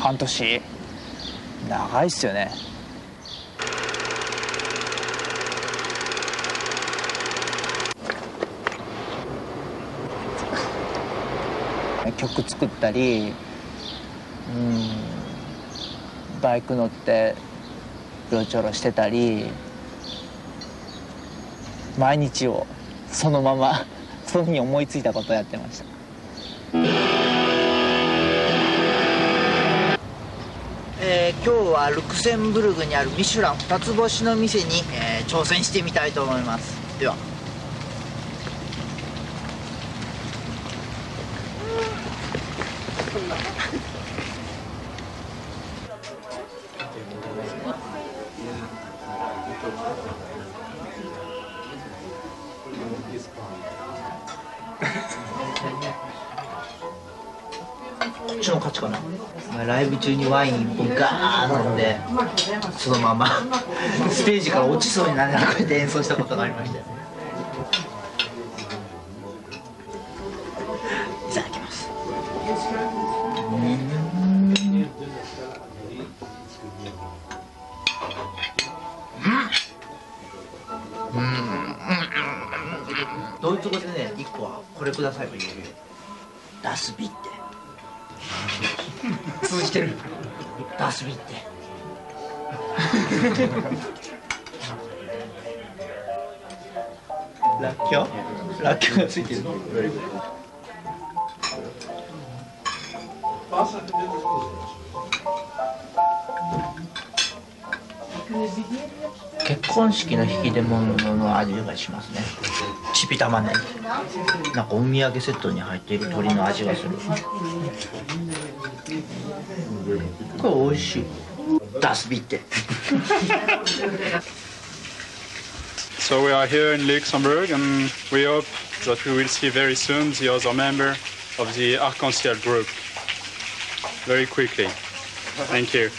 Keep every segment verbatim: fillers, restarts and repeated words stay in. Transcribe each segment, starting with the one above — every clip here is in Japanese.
半年長いっすよね。曲作ったり、うん、バイク乗ってうろちょろしてたり、毎日をそのままその日に思いついたことをやってました。えー、今日はルクセンブルグにあるミシュランふたつ星の店に、えー、挑戦してみたいと思います。では。こっちの勝ちかな。ライブ中にワイン一本ガーッ飲んでそのままステージから落ちそうになりながら演奏したことがありました。いただきます。うん、うん、ドイツ語でね、いっこはこれくださいと言えるよ。ダスビッテ通じてる。ダスビッテラッキョラッキョがついてる。結婚式の引き出物の味がしますね。チビ玉ねぎ、なんかお土産セットに入っている鶏の味がする。これ美味しい。ダスビッテ。 So we are here in Luxembourg and we hope that we will see very soon the other member of the Arc-en-Ciel group. Very quickly. Thank you.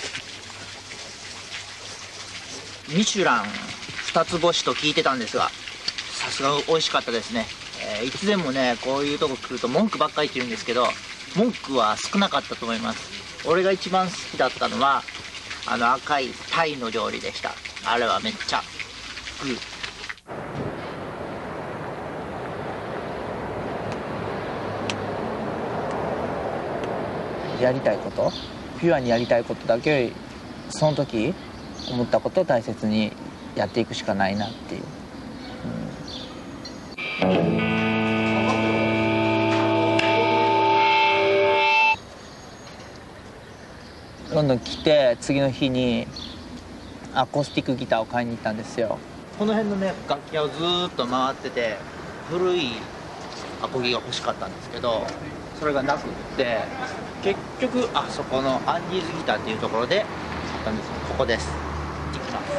ミシュランふたつ星と聞いてたんですが、さすが美味しかったですね。えー、いつでもね、こういうとこ来ると文句ばっかり言ってるんですけど、文句は少なかったと思います。俺が一番好きだったのはあの赤いタイの料理でした。あれはめっちゃグー。やりたいこと、ピュアにやりたいことだけその時思ったことを大切にやっていくしかないなっていう、うん、ロンドン来て次の日にアコースティックギターを買いに行ったんですよ。この辺のね楽器屋をずーっと回ってて、古いアコギが欲しかったんですけどそれがなくって結局あそこのアンディーズギターっていうところで買ったんですよ。ここです。行きます。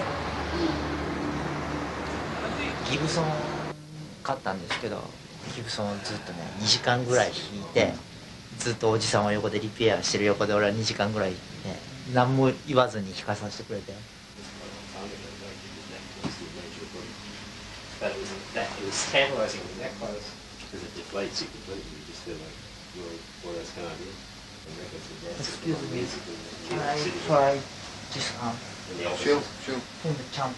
ギブソン買ったんですけど、ギブソンをずっとねにじかんぐらい弾いて、ずっとおじさんは横でリペアしてる横で俺はにじかんぐらいね何も言わずに弾かさせてくれて。Excuse me, can I try this arm? Sure, sure. In the jump.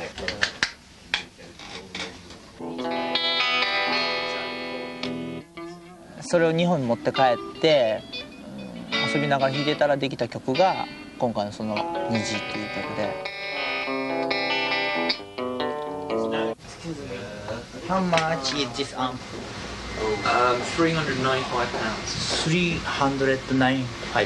それを日本に持って帰って遊びながら弾いてたらできた曲が今回のその「虹」っていう曲で。How much is this amp? Um, three hundred ninety-five pounds. three hundred ninety-five.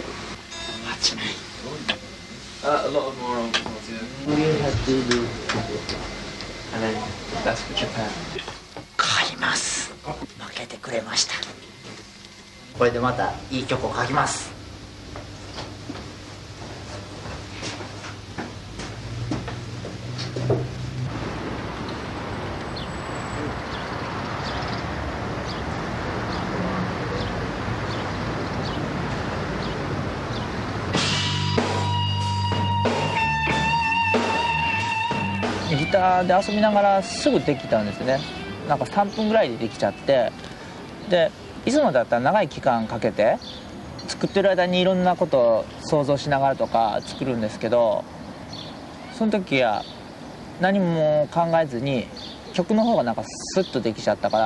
Uh, a lot of more old ones, yeah. We have to do. And then that's for Japan. 買います。負けてくれました。これでまたいい曲を書きます。ギターで遊びながらすぐできたんですね。なんかさんぷんぐらいでできちゃって、でいつもだったら長い期間かけて作ってる間にいろんなことを想像しながらとか作るんですけど、その時は何も考えずに曲の方がなんかスッとできちゃったから。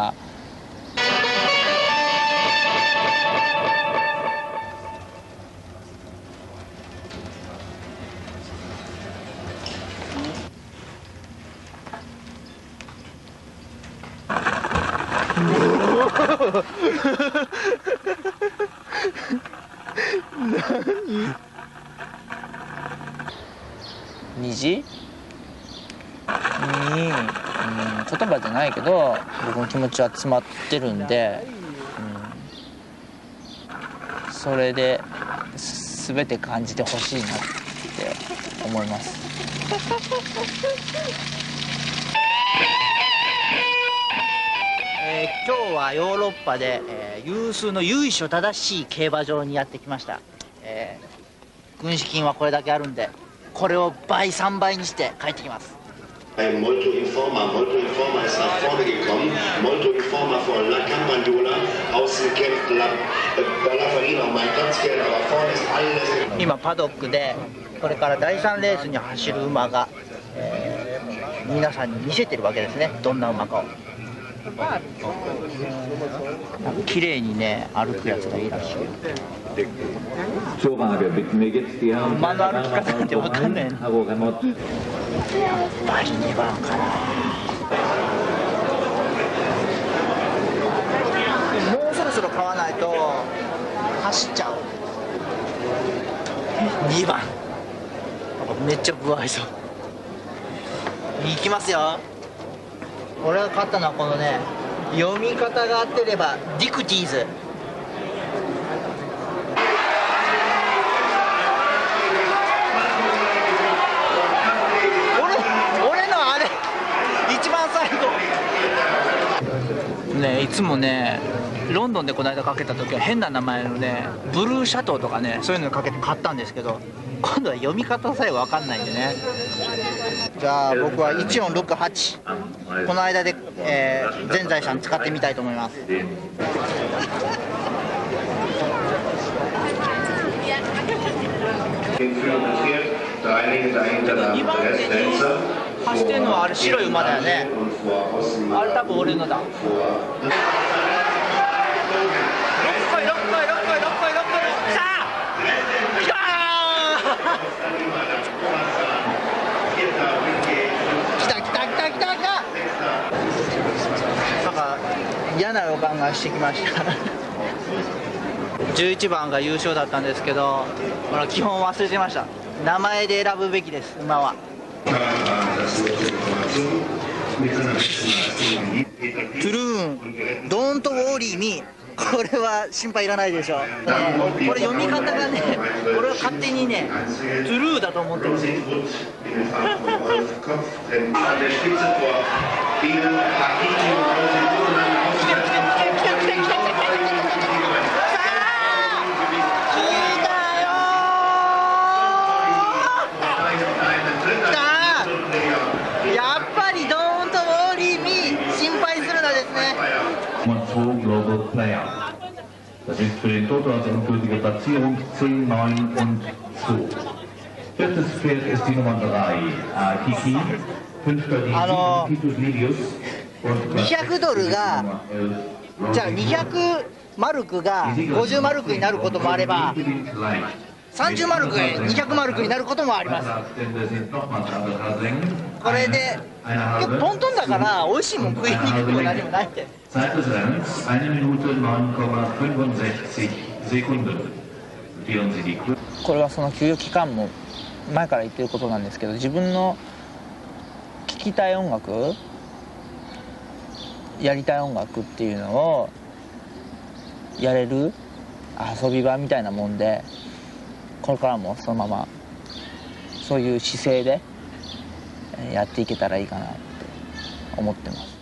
虹に、うん、言葉じゃないけど僕の気持ちは詰まってるんで、うん、それで全て感じてほしいなって思います。えー、今日はヨーロッパで、えー、有数の由緒正しい競馬場にやってきました。えー、軍資金はこれだけあるんで、これを倍さんばいにして帰ってきます。 Ein Molto Informa. Molto Informa ist nach vorne gekommen. Molto Informa vor La Campagnola. Außen kämpft La Balafarina um ein Platzgeld, aber vorne ist alles. 今パドックでこれからだいさんレースに走る馬が、えー、皆さんに見せてるわけですね。どんな馬かを。綺麗にね歩くやつがいいらしい。馬の歩き方なんて分かんないの。やっぱりにばんかな。もうそろそろ買わないと走っちゃう。にばんめっちゃ不愛想。いきますよ。俺が買ったのはこのね、読み方が合ってればディクティーズ。俺俺のあれ一番最後ね、いつもねロンドンでこの間かけた時は変な名前のねブルーシャトーとかね、そういうのかけて買ったんですけど、今度は読み方さえ分かんないんでね。じゃあ僕はいちよんろくはち、この間で、えー、全財産使ってみたいと思います。にばん手に走ってるのはあれ白い馬だよね。あれ多分俺のだ。ろっこいろっこいろっこいろっこいろっこい。さあ来たー来た来た来た来た来た。なんか嫌な予感がしてきましたじゅういちばんが優勝だったんですけど、ほら基本忘れてました。名前で選ぶべきです、馬は。トゥルーン、ドントウォーリーミー。これは心配いらないでしょ。これ読み方がね、俺は勝手にねトゥルーだと思ってるんです Das ist für den Toto als endgültige Platzierung zehn, neun und zwei. Viertes Pferd ist die Nummer drei, Kiki. Fünfter die Titus Livius. にひゃくドルが、じゃあにひゃくマルクがごじゅうマルクになることもあれば、さんじゅうマルクがにひゃくマルクになることもあります。これで結構トントンだから美味しいもん食いに行くも何もないって。 Zeit des Rennens eine Minute neun Komma fünfundsechzig Sekunden. Notieren Sie die Kurve. これはその休養期間も前から言ってることなんですけど、自分の聴きたい音楽、やりたい音楽っていうのをやれる遊び場みたいなもんで、これからもそのままそういう姿勢でやっていけたらいいかなって思ってます。